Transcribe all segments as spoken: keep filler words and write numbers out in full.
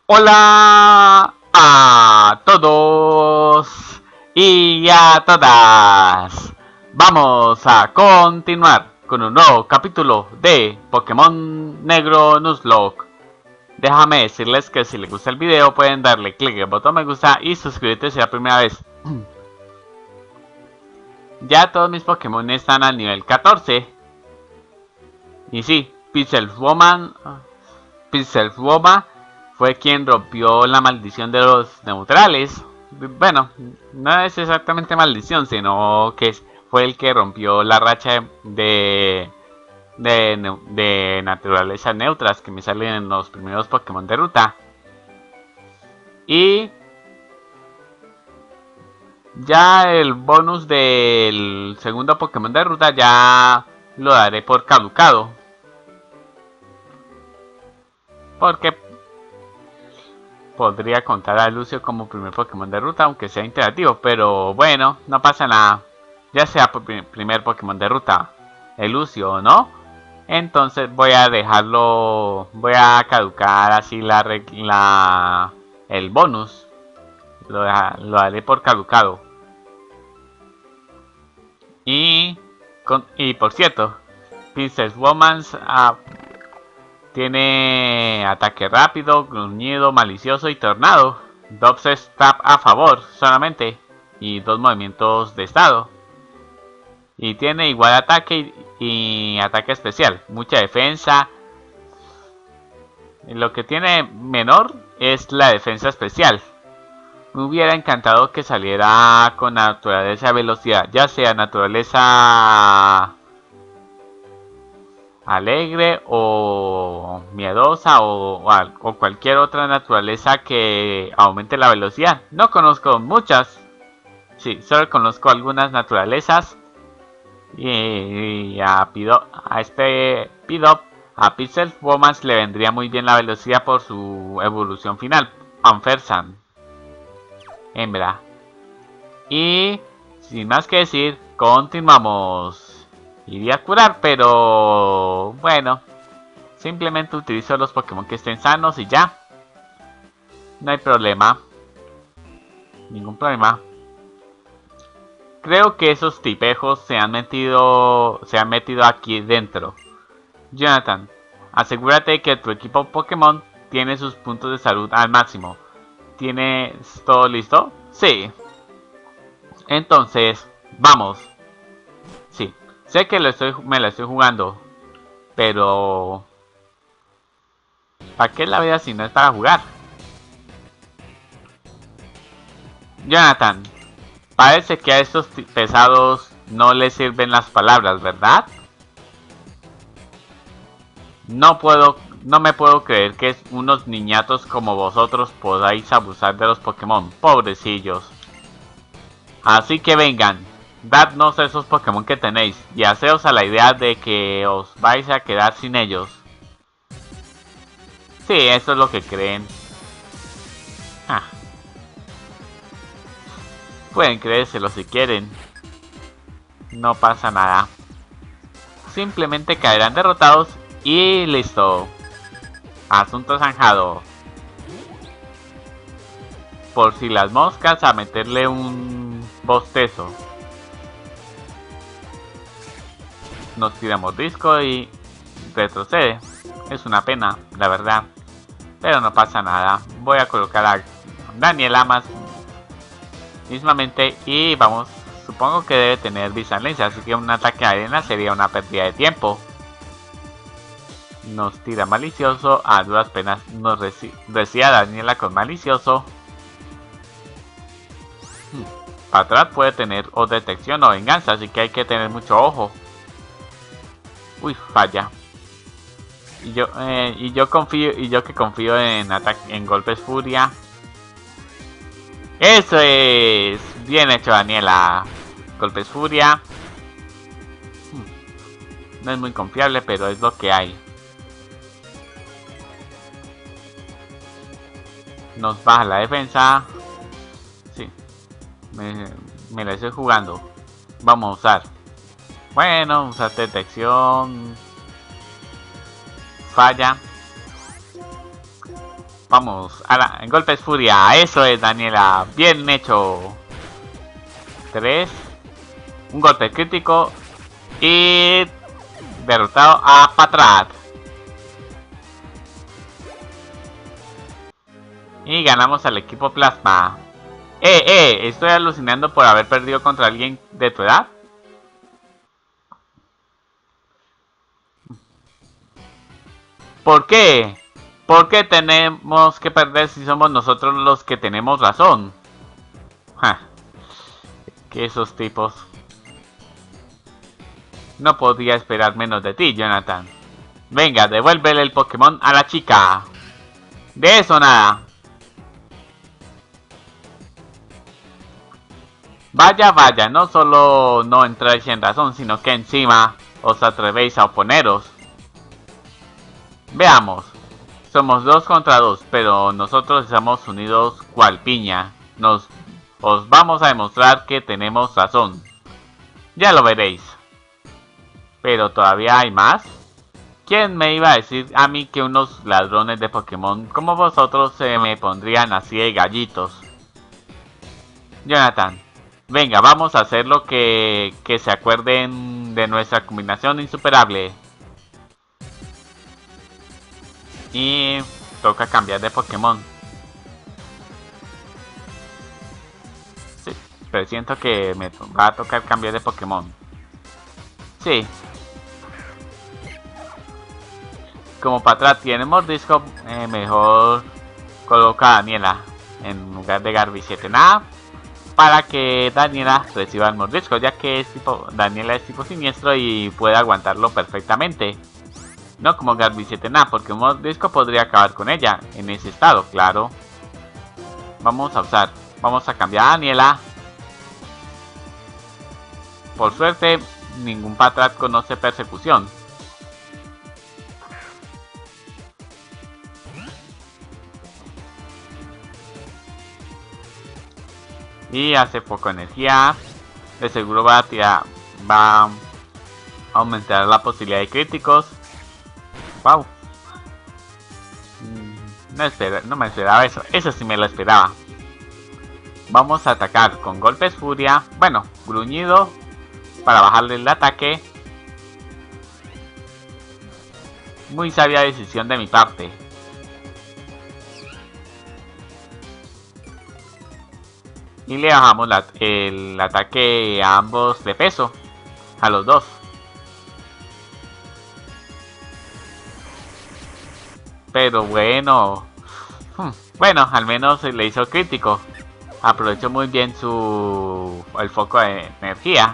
Hola a todos y a todas. Vamos a continuar con un nuevo capítulo de Pokémon Negro Nuzlocke. Déjame decirles que si les gusta el video pueden darle clic al botón me gusta y suscribirte si es la primera vez. Ya todos mis Pokémon están al nivel catorce. Y sí, Pixelwoman Pixelwoman fue quien rompió la maldición de los neutrales. Bueno, no es exactamente maldición, sino que fue el que rompió la racha de, de, de naturalezas neutras que me salen en los primeros Pokémon de ruta. Y ya el bonus del segundo Pokémon de ruta ya lo daré por caducado. Porque podría contar a Lucio como primer Pokémon de ruta, aunque sea interactivo. Pero bueno, no pasa nada. Ya sea primer Pokémon de ruta, el Lucio o no. Entonces voy a dejarlo. Voy a caducar así la, la el bonus. Lo, lo haré por caducado. Y, con, y por cierto, Pixelwoman uh, tiene ataque rápido, gruñido, malicioso y tornado. Dubstep Tap a favor solamente. Y dos movimientos de estado. Y tiene igual ataque y, y ataque especial. Mucha defensa. Lo que tiene menor es la defensa especial. Me hubiera encantado que saliera con naturaleza velocidad. Ya sea naturaleza alegre o miedosa o, o, o cualquier otra naturaleza que aumente la velocidad. No conozco muchas. Sí, solo conozco algunas naturalezas. Y, y a, Pido, a este Pidop, a Pixelwoman le vendría muy bien la velocidad por su evolución final. Anfersan. Hembra. Y sin más que decir, continuamos. Iría a curar, pero bueno, simplemente utilizo los Pokémon que estén sanos y ya. No hay problema. Ningún problema. Creo que esos tipejos se han metido, se han metido aquí dentro. Jonathan, asegúrate que tu equipo Pokémon tiene sus puntos de salud al máximo. ¿Tienes todo listo? Sí. Entonces, vamos. Sí. Sé que lo estoy, me la estoy jugando, pero ¿para qué la vida si no es para jugar? Jonathan, parece que a estos pesados no les sirven las palabras, ¿verdad? No puedo, no me puedo creer que unos niñatos como vosotros podáis abusar de los Pokémon, pobrecillos. Así que vengan. Dadnos esos Pokémon que tenéis y haceos a la idea de que os vais a quedar sin ellos. Sí, eso es lo que creen. Ah. Pueden creérselo si quieren. No pasa nada. Simplemente caerán derrotados y listo. Asunto zanjado. Por si las moscas, a meterle un bostezo. Nos tiramos disco y retrocede. Es una pena, la verdad. Pero no pasa nada. Voy a colocar a Daniela más mismamente y vamos. Supongo que debe tener distancia, así que un ataque a arena sería una pérdida de tiempo. Nos tira malicioso. A duras penas nos recibe a Daniela con malicioso. Hmm. Patrat puede tener o detección o venganza, así que hay que tener mucho ojo. Uy, falla. Y yo, eh, y yo confío, y yo que confío en ataque, en golpes furia. Eso es bien hecho, Daniela. Golpes furia. Hmm. No es muy confiable, pero es lo que hay. Nos baja la defensa. Sí. Me, me la estoy jugando. Vamos a usar. Bueno, usar detección. Falla. Vamos, a la, en golpes furia. Eso es, Daniela. Bien hecho. tres. Un golpe crítico. Y derrotado a Patrat. Y ganamos al equipo Plasma. Eh, eh, estoy alucinando por haber perdido contra alguien de tu edad. ¿Por qué? ¿Por qué tenemos que perder si somos nosotros los que tenemos razón? Ja, que esos tipos. No podía esperar menos de ti, Jonathan. Venga, devuélvele el Pokémon a la chica. De eso nada. Vaya, vaya, no solo no entráis en razón, sino que encima os atrevéis a oponeros. Veamos. Somos dos contra dos, pero nosotros estamos unidos cual piña. Nos os vamos a demostrar que tenemos razón. Ya lo veréis. Pero todavía hay más. ¿Quién me iba a decir a mí que unos ladrones de Pokémon como vosotros se me pondrían así de gallitos? Jonathan, venga, vamos a hacer lo que, que se acuerden de nuestra combinación insuperable. Y toca cambiar de Pokémon. Sí, pero siento que me va a tocar cambiar de Pokémon. Sí. Como para atrás tiene mordisco, eh, mejor coloca a Daniela en lugar de Garbiciete. Nada, para que Daniela reciba el mordisco, ya que es tipo, Daniela es tipo siniestro y puede aguantarlo perfectamente. No como Garbiciete nada, porque un mordisco podría acabar con ella en ese estado, claro. Vamos a usar, vamos a cambiar a Daniela. Por suerte, ningún Patrat conoce persecución. Y hace poco energía. De seguro va a tirar, va a aumentar la posibilidad de críticos. Wow. No, espera, no me esperaba eso. Eso sí me lo esperaba. Vamos a atacar con golpes furia. Bueno, gruñido. Para bajarle el ataque. Muy sabia decisión de mi parte. Y le bajamos la, el ataque a ambos de peso. A los dos. Pero bueno. Hmm, bueno, al menos le hizo crítico. Aprovechó muy bien su el foco de energía.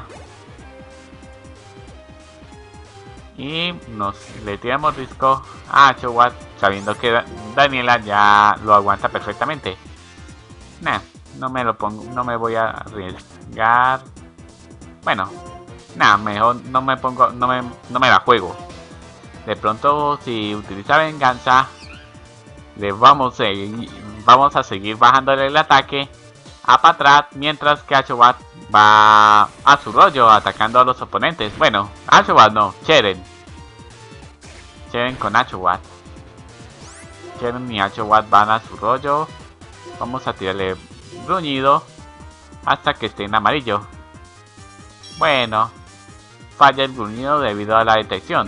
Y nos le tiramos disco a Chowat, sabiendo que Daniela ya lo aguanta perfectamente. Nah, no me lo pongo, no me voy a arriesgar. Bueno, nada, mejor no me pongo, no me, no me la juego. De pronto, si utiliza venganza, le vamos a seguir, vamos a seguir bajándole el ataque a Patrat, mientras que Achowat va a su rollo atacando a los oponentes. Bueno, Achowat no, Cheren. Cheren con Achowat. Cheren y Achowat van a su rollo. Vamos a tirarle gruñido hasta que esté en amarillo. Bueno, falla el gruñido debido a la detección.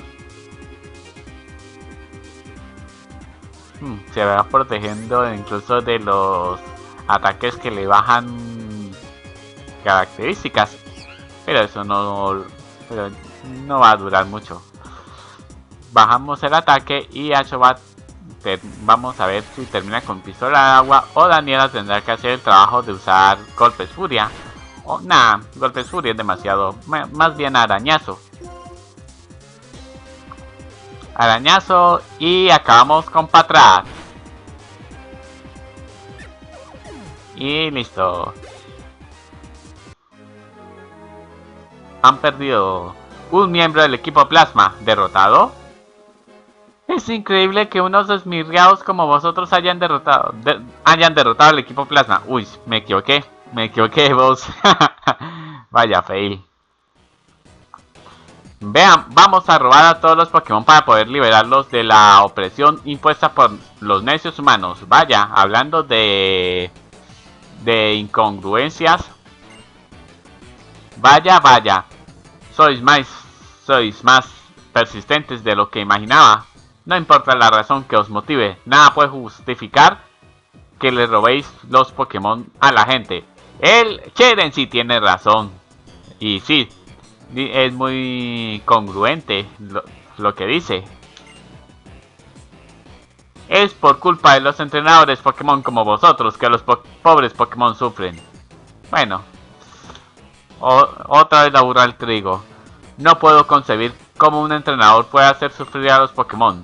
Hmm, se va protegiendo incluso de los ataques que le bajan características, pero eso no, pero no va a durar mucho. Bajamos el ataque y Achowat vamos a ver si termina con pistola de agua o Daniela tendrá que hacer el trabajo de usar golpes furia. O nada, golpes furia es demasiado, más bien arañazo. Arañazo y acabamos con Patrat. Y listo. Han perdido un miembro del equipo Plasma. ¿Derrotado? Es increíble que unos esmirriados como vosotros hayan derrotado de, hayan derrotado al equipo Plasma. Uy, me equivoqué. Me equivoqué, vos. Vaya fail. Vean, vamos a robar a todos los Pokémon para poder liberarlos de la opresión impuesta por los necios humanos. Vaya, hablando de... de incongruencias. Vaya, vaya. Sois más... sois más persistentes de lo que imaginaba. No importa la razón que os motive, nada puede justificar que le robéis los Pokémon a la gente. El Cheren sí tiene razón. Y sí, es muy congruente lo, lo que dice. Es por culpa de los entrenadores Pokémon como vosotros que los po pobres Pokémon sufren. Bueno, o otra vez la burra al trigo. No puedo concebir cómo un entrenador puede hacer sufrir a los Pokémon.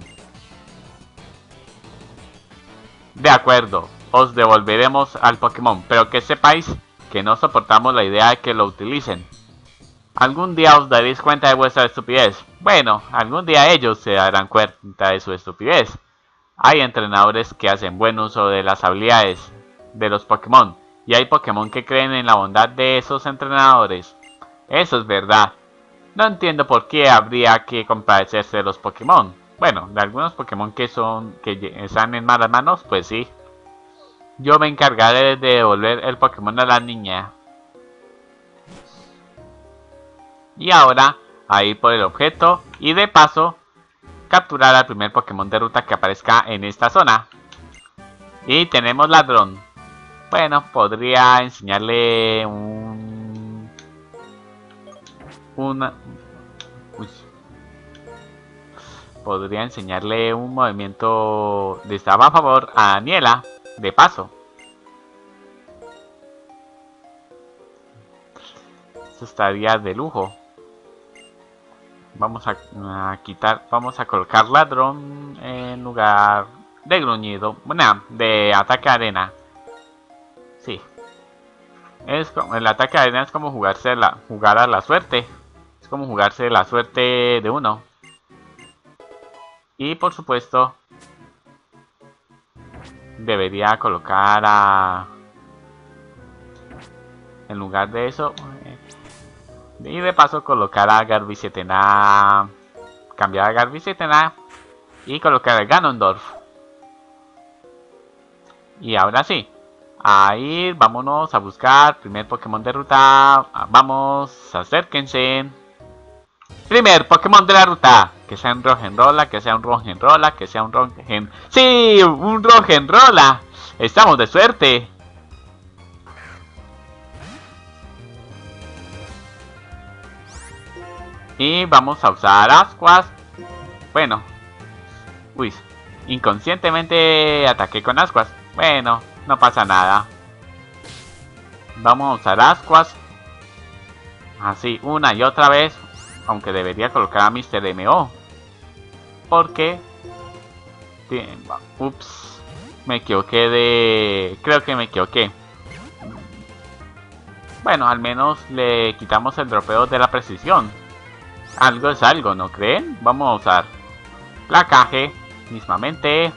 De acuerdo, os devolveremos al Pokémon, pero que sepáis que no soportamos la idea de que lo utilicen. Algún día os daréis cuenta de vuestra estupidez. Bueno, algún día ellos se darán cuenta de su estupidez. Hay entrenadores que hacen buen uso de las habilidades de los Pokémon, y hay Pokémon que creen en la bondad de esos entrenadores. Eso es verdad. No entiendo por qué habría que compadecerse de los Pokémon. Bueno, de algunos Pokémon que son que están en malas manos, pues sí. Yo me encargaré de devolver el Pokémon a la niña. Y ahora, a ir por el objeto y de paso, capturar al primer Pokémon de ruta que aparezca en esta zona. Y tenemos ladrón. Bueno, podría enseñarle un... Una... Uy. Podría enseñarle un movimiento de estaba a favor a Daniela, de paso. Esto estaría de lujo. Vamos a, a quitar, vamos a colocar ladrón en lugar de gruñido, bueno, de ataque arena. Sí. Es como, el ataque arena es como jugarse la, jugar a la suerte. Es como jugarse la suerte de uno. Y por supuesto, debería colocar a... En lugar de eso... Y de paso colocar a Garbisetena, cambiar a Garbisetena y colocar a Ganondorf. Y ahora sí, a ir, vámonos a buscar primer Pokémon de ruta. Vamos, acérquense. Primer Pokémon de la ruta, que sea un Roggenrola, que sea un Roggenrola, que sea un Roggen... ¡Sí! ¡Un Roggenrola! ¡Estamos de suerte! Y vamos a usar ascuas. Bueno. Uy. Inconscientemente ataqué con ascuas. Bueno, no pasa nada. Vamos a usar ascuas. Así, una y otra vez. Aunque debería colocar a mister M O. Porque... Ups. Me equivoqué de... Creo que me equivoqué. Bueno, al menos le quitamos el dropeo de la precisión. Algo es algo, ¿no creen? Vamos a usar placaje, mismamente.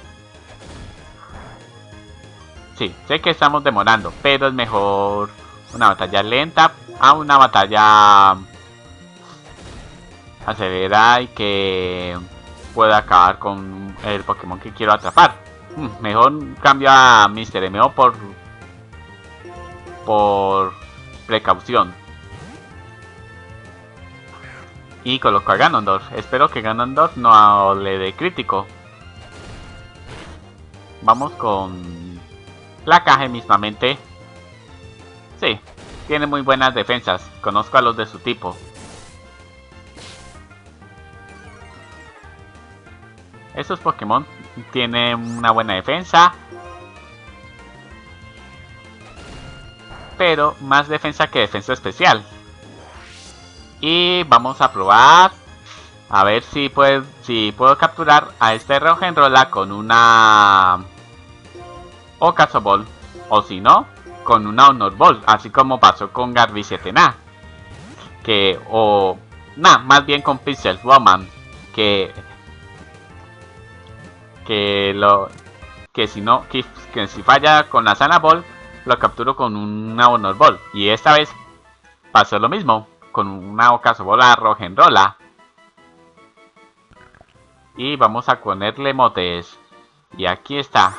Sí, sé que estamos demorando, pero es mejor una batalla lenta a una batalla acelerada y que pueda acabar con el Pokémon que quiero atrapar. Hmm, mejor cambio a mister M O por, por precaución. Y coloco a Ganondorf. Espero que Ganondorf no le dé crítico. Vamos con placaje mismamente. Sí, tiene muy buenas defensas. Conozco a los de su tipo. Estos Pokémon tienen una buena defensa, pero más defensa que defensa especial. Y vamos a probar a ver si puedo, si puedo capturar a este Roggenrola con una Ocaso Ball, o si no, con una Honor Ball, así como pasó con Garbisetena, que o nah, más bien con Pixel Woman, que que lo que si no que, que si falla con la Sana Ball lo capturo con una Honor Ball, y esta vez pasó lo mismo. con una Okazabola Rogenrola. Y vamos a ponerle motes. Y aquí está.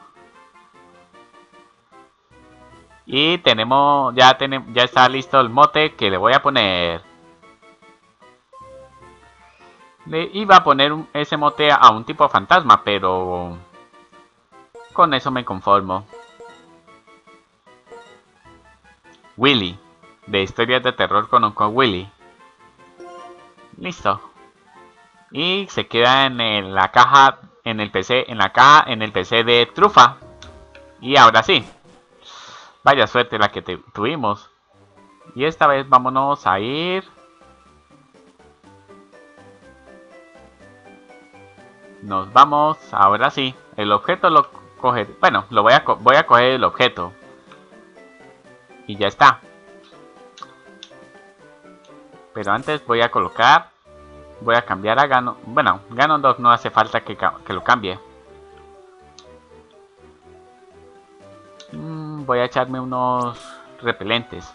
Y tenemos, ya tenemos, ya está listo el mote que le voy a poner. Le iba a poner un, ese mote a un tipo fantasma, pero con eso me conformo. Willy, de historias de terror con con Willy. Listo. Y se queda en, el, la caja, en el P C, en la caja, en el P C de Trufa. Y ahora sí. Vaya suerte la que te, tuvimos. Y esta vez vámonos a ir. Nos vamos, ahora sí. El objeto lo coge. Bueno, lo voy a, voy a coger el objeto. Y ya está. Pero antes voy a colocar. Voy a cambiar a Ganon. Bueno, Ganondorf no hace falta que, que lo cambie. Mm, voy a echarme unos repelentes.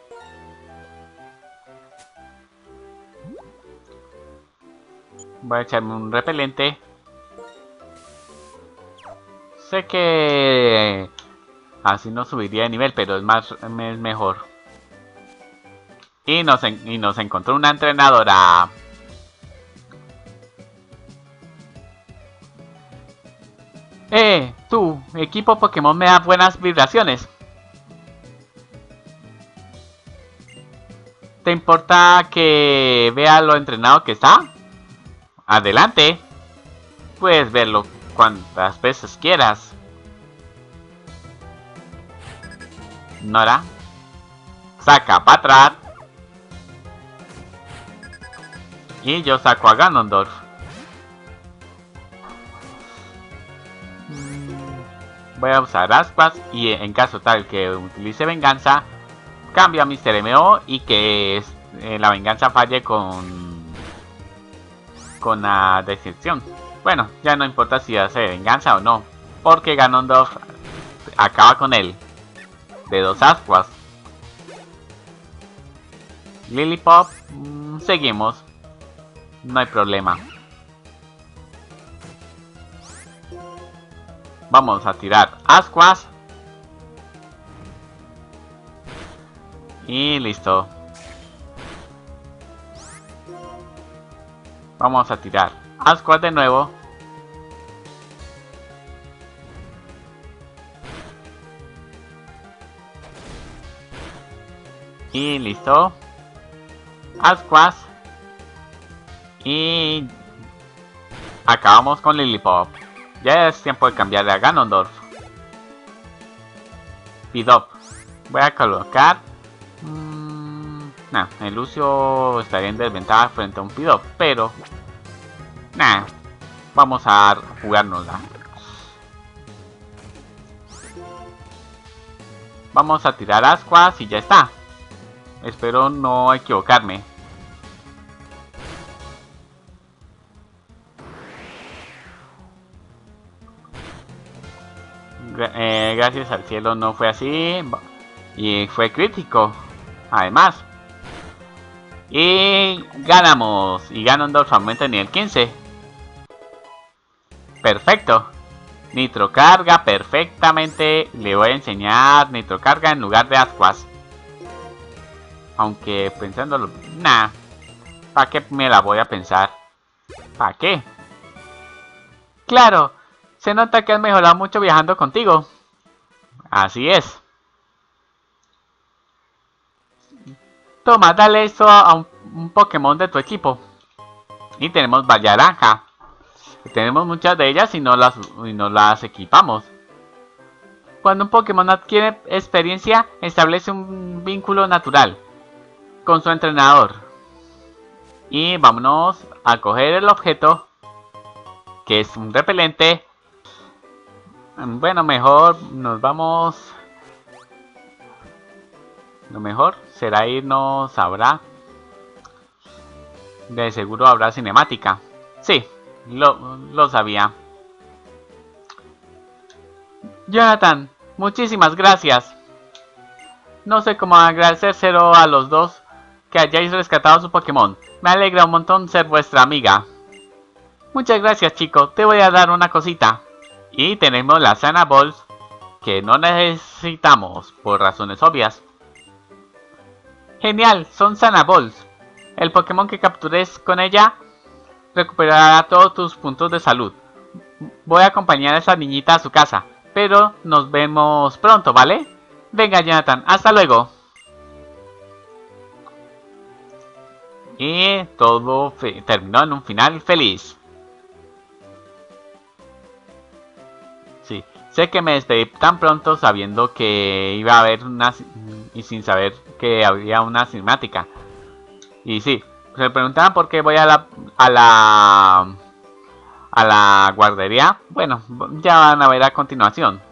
Voy a echarme un repelente. Sé que así no subiría de nivel, pero es más, es mejor. Y nos, en, y nos encontró una entrenadora. Eh, tú, equipo Pokémon me da buenas vibraciones. ¿Te importa que vea lo entrenado que está? Adelante. Puedes verlo cuantas veces quieras. Nora. Saca para atrás. Y yo saco a Ganondorf. Voy a usar ascuas y en caso tal que utilice venganza, cambio a mister M O y que eh, la venganza falle con con la decepción. Bueno, ya no importa si hace venganza o no, porque Ganondorf acaba con él de dos ascuas. Lilipop, mmm, seguimos, no hay problema. Vamos a tirar ascuas. Y listo. Vamos a tirar ascuas de nuevo. Y listo. Ascuas. Y acabamos con Lilipop. Ya es tiempo de cambiarle a Ganondorf. Pidop. Voy a colocar... Mmm, nah, el Lucio estaría en desventaja frente a un Pidop, pero... Nah, vamos a jugárnosla. Vamos a tirar ascuas y ya está. Espero no equivocarme. Eh, gracias al cielo no fue así. Y fue crítico. Además. Y ganamos. Y Ganondorf aumenta el nivel quince. Perfecto. Nitrocarga perfectamente. Le voy a enseñar nitrocarga en lugar de ascuas. Aunque pensándolo... Nah. ¿Para qué me la voy a pensar? ¿Para qué? Claro. Se nota que has mejorado mucho viajando contigo. Así es. Toma, dale eso a un, un Pokémon de tu equipo. Y tenemos Vallaranja. Tenemos muchas de ellas y no las, y no las equipamos. Cuando un Pokémon adquiere experiencia, establece un vínculo natural con su entrenador. Y vámonos a coger el objeto, que es un repelente. Bueno, mejor nos vamos... Lo mejor será irnos ahora. De seguro habrá cinemática. Sí, lo, lo sabía. Jonathan, muchísimas gracias. No sé cómo agradecérselo a los dos, que hayáis rescatado su Pokémon. Me alegra un montón ser vuestra amiga. Muchas gracias, chico. Te voy a dar una cosita. Y tenemos la Sana Balls, que no necesitamos por razones obvias. Genial, son Sana Balls. El Pokémon que captures con ella recuperará todos tus puntos de salud. Voy a acompañar a esa niñita a su casa, pero nos vemos pronto, ¿vale? Venga, Jonathan, hasta luego. Y todo terminó en un final feliz. Sí, sé que me despedí tan pronto sabiendo que iba a haber una... y sin saber que había una cinemática. Y sí, se preguntaban por qué voy a la... a la... a la guardería. Bueno, ya van a ver a continuación.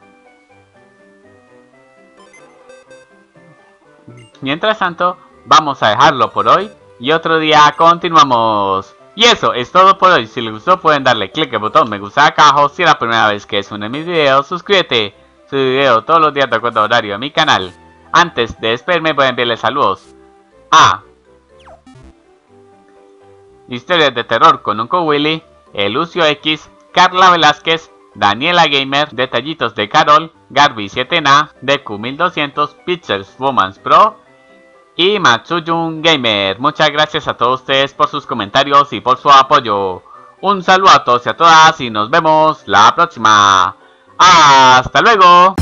Mientras tanto, vamos a dejarlo por hoy y otro día continuamos. Y eso es todo por hoy. Si les gustó pueden darle click al botón me gusta acá abajo. Si es la primera vez que es uno de mis videos, suscríbete. Subo video todos los días de acuerdo a horario a mi canal. Antes de despedirme voy a enviarles saludos a Historias de Terror con Uncle Willy, El Lucio X, Carla Velázquez, Daniela Gamer, Detallitos de Carol, Garby siete N, D Q mil doscientos, Pixels Womans Pro y Matsuyun Gamer. Muchas gracias a todos ustedes por sus comentarios y por su apoyo. Un saludo a todos y a todas y nos vemos la próxima. ¡Hasta luego!